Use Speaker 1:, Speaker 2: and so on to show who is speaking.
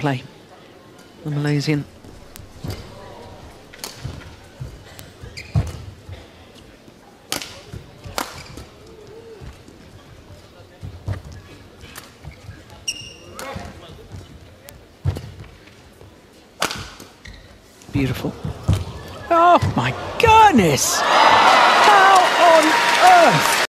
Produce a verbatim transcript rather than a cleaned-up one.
Speaker 1: play, the Malaysian. Beautiful. Oh my goodness! How on earth?